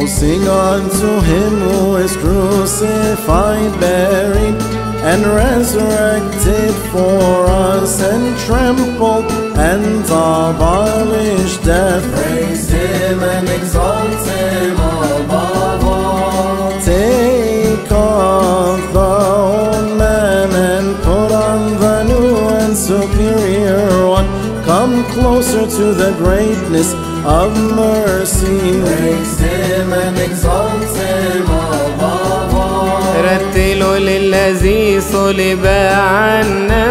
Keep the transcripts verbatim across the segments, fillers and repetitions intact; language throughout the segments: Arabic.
Oh, sing unto him who is crucified, buried, and resurrected for us, and trampled and abolished death. Praise him and exalt him above all. Take off the old man and put on the new and superior one. Come closer to the greatness of mercy. Praise him and exalt him above all. رتلوا للذي صلب عنا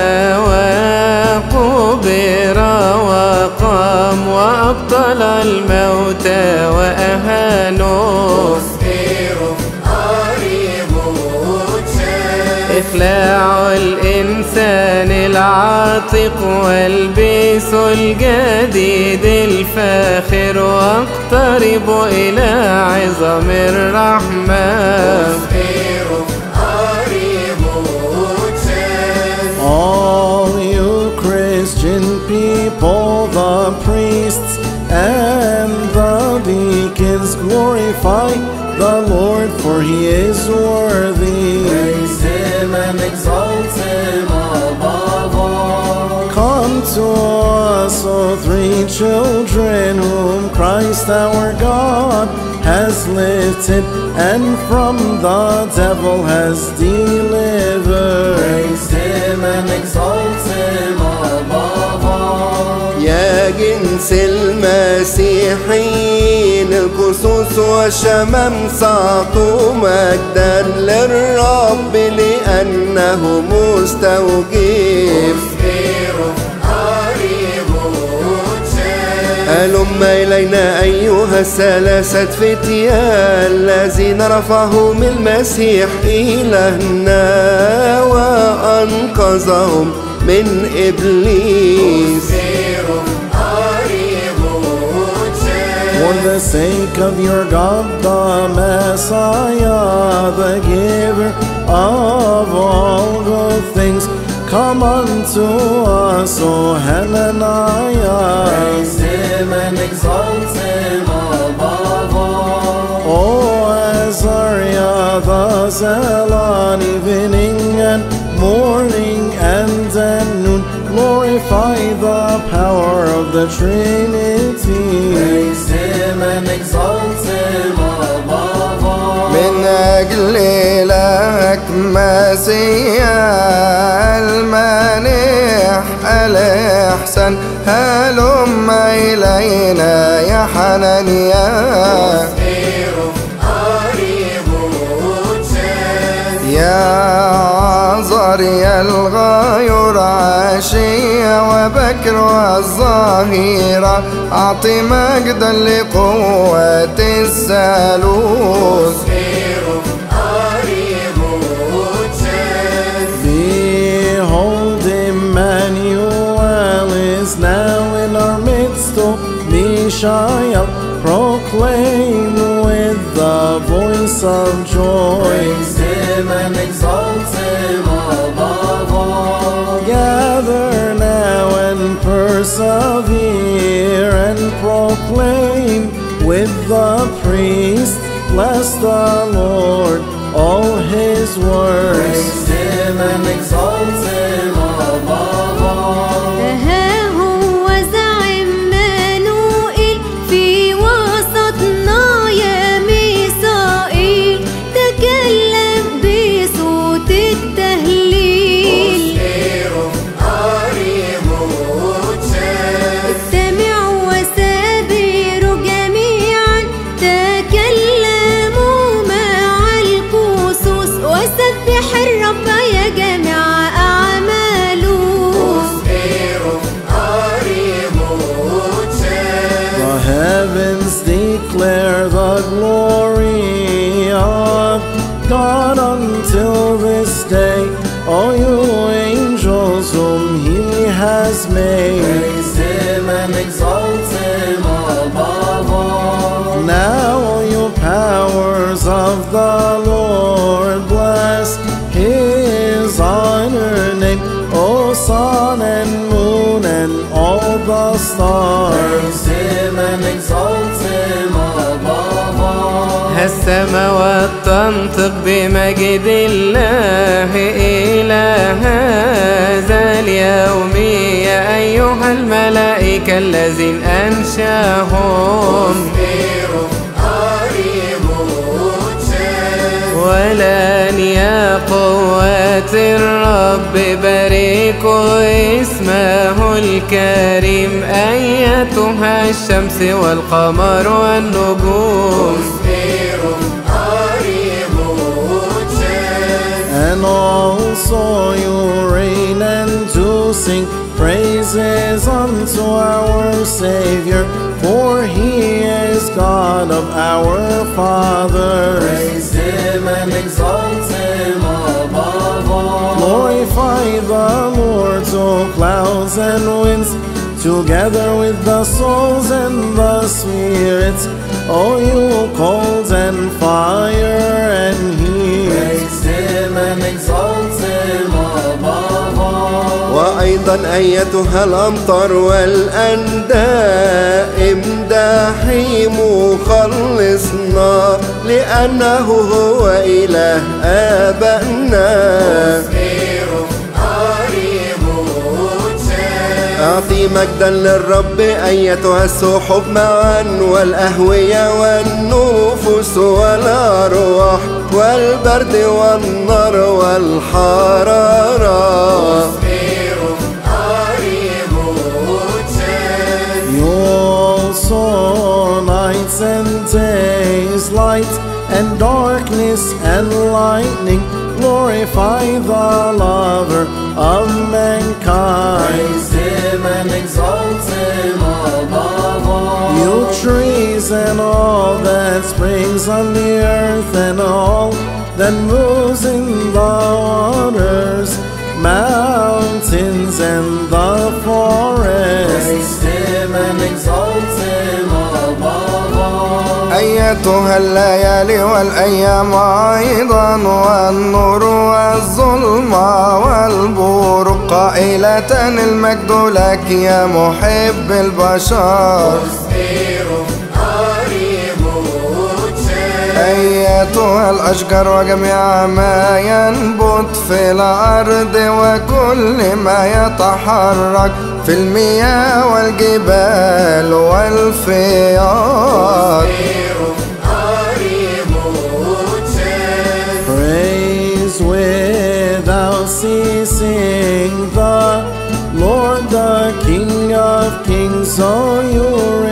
وقبر وقام وأبطل الموت وأهانوا. اخلعوا الإنسان العاتق والبسوا الجديد الفاخر واقتربوا إلى عظم الرحمن. All you Christian people, the priests and the deacons, glorify the Lord, for he is worthy. Praise him and exalt him above all. Come to us, O three children, whom Christ our God has lifted and from the devil has delivered. Praise him and exalt him above all. يا جنس المسيحيين الكسوس والشمام صعطوا مجدا للرب لأنه مستوجب. هلم إلينا أيها الثلاثة فتيان الذين رفعهم المسيح إلهنا وأنقذهم من إبليس. For the sake of your God, the Messiah, the giver of all good things, come unto us, O Hananiah. Praise him and exalt him above all. O Azariah the Zealot, evening and morning and at noon, glorify the power of the Trinity. Praise him and exalt him above all. من أجل إلهك مسيح المانح الإحسان هلم إلينا يا حنانيا. يا عذريا الغيور عشية وبكر والظهيرة أعطي مجدا لقوة الثالوث. Behold, Emmanuel is now in our midst, O Mishael, proclaim with the voice of joy. Praise him and exalt him above all. Gather now and persevere and proclaim with the priest, bless the Lord, all his works. Praise him and exalt him above all. ها هو ذا عمانوئيل في وسطنا يا ميسائيل، تكلم بصوت التهليل. استمعوا وسابروا جميعا، تكلموا مع الكسوس، وسبح الرب يا جميع أعماله. The heavens declare the glory of God until this day, all you angels whom he has made. Praise him and exalt him above all. Now all you powers of the Lord, bless his honor name, O sun and moon and all the stars. Praise him and exalt him above all. والسماوات تنطق بمجد الله إلى هذا اليوم يا أيها الملائكة الذين أنشاهم ولن يا قوة الرب باركوا اسمه الكريم أيتها الشمس والقمر والنجوم. And also you reign and to sing praises unto our Savior, for He is God of our fathers. Praise Him and exalt Him above all. Glorify the Lord, to clouds and winds, together with the souls and the spirits, O you cold and fire and heat. Praise Him and exalt Him above all. وأيضا أيتها الأمطار والأنداء امدحي مخلصنا، لأنه هو إله آبائنا. أعطي مجدا للرب أيتها السحب معا، والأهوية والنفوس والأرواح والبرد والنار والحرارة. You also nights and days, light and darkness and lightning, glorify the lover of mankind. Praise Him and exalt Him above all. You trees and all that springs on the earth, and all that moves in the waters, mountains and the forests. Praise Him and exalt Him above all. أيتها الليالي والأيام أيضا، والنور والظلمة والبروق، قائلة المجد لك يا محب البشر. أيتها الأشجار وجميع ما ينبت في الأرض، وكل ما يتحرك في المياه والجبال والفيض. Praise without ceasing the Lord, the King of kings, all you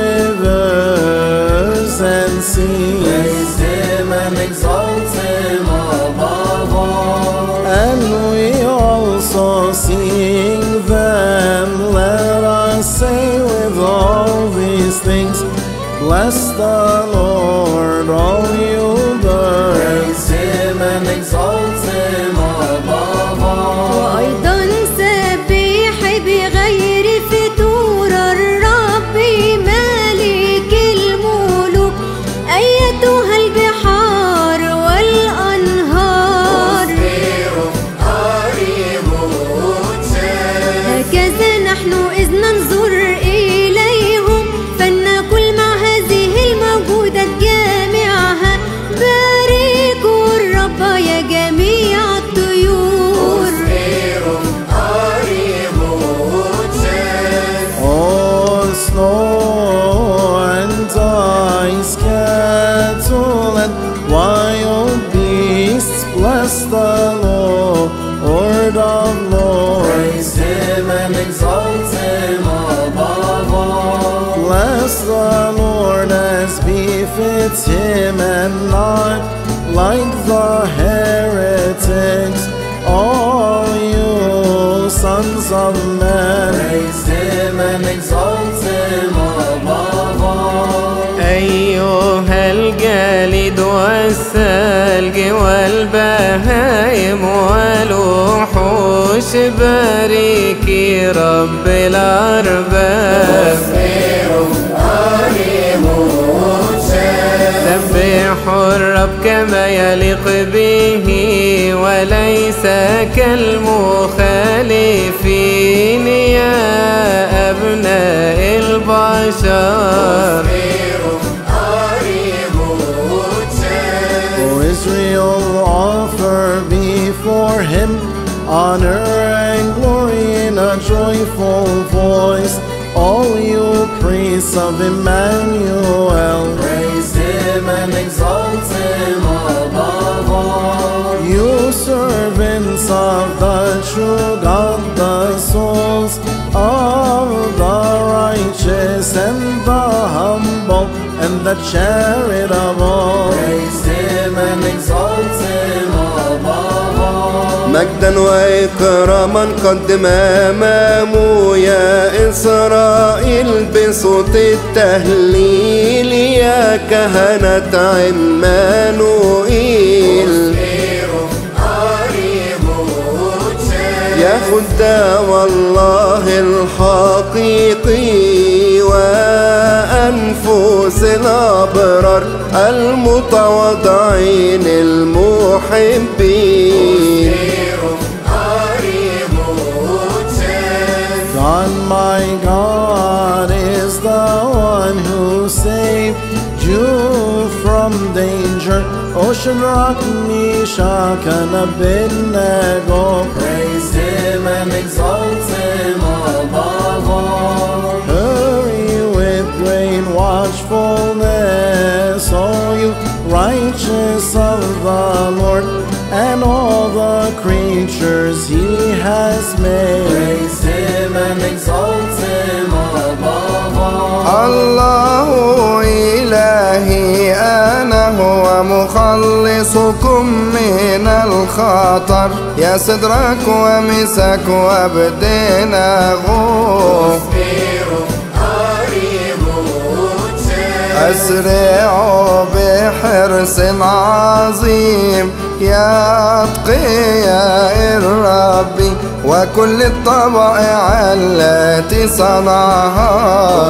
rivers and seas. Praise Him and exalt Him above all. And we also sing them, let us say with all these things, bless the Lord, all you birds. Praise Him and exalt Him above all. وأيضا سبح بغير فتور الرب مالك الملوك، أيتها البحار والأنهار. هكذا نحن إذ ننظر إليهم، فلنقل مع هذه الموجودات جامعها، باركوا الرب يا جميع الطيور. All snow and ice, cattle and wild beasts, bless the Lord of lords. Praise Him and exalt Him above all. Bless the Lord as befits Him, and not like the heretics, all you sons of men. Praise Him and exalt Him above all. أيها الجليد والثلج والبهائم والوحوش، باركي رب الأرباب. سبحوا الرب كما يليق به، وليس كالمخالفين يا أبناء البشر. face of Emmanuel. Praise him and exalt him above all. You servants of the true God, the souls of the righteous and the humble and the charitable. Praise him and exalt him above all. مجدا وإكراما قدم أمامه يا إسرائيل بصوت التهليل يا كهنة عمانوئيل يا خدام الله الحقيقي وأنفس الأبرار المتواضعين المحبين. God, my God, is the one who saved you from danger. Ocean Rock, Meshach, and Abednego. Praise him and exalt him above all. Hurry with great watchfulness, all you righteous of the Lord, and all the creatures he has made. Praise him and exalt him above all. الله إلهي أنا هو مخلصكم من الخطر يا سدرك ومسك وابدناغو أسرعوا بحرص عظيم يا أتقياء الرب وكل الطبائع التي صنعها.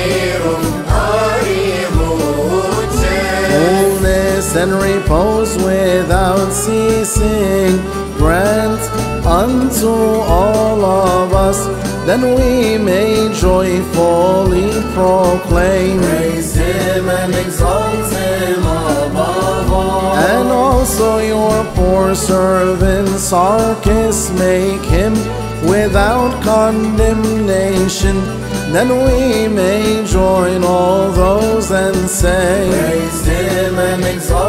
Wholeness and repose without ceasing grant unto all of us, then we may joyfully proclaim. Praise him and exalt him above all. And also your poor servant Sarkis, make him without condemnation, then we may join all those and say, Praise him and exalt